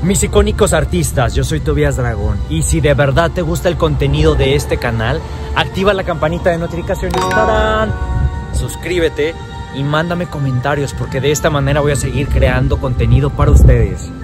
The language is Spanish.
Mis icónicos artistas, yo soy Tobias Dragón y si de verdad te gusta el contenido de este canal, activa la campanita de notificaciones, ¡tarán! Suscríbete y mándame comentarios porque de esta manera voy a seguir creando contenido para ustedes.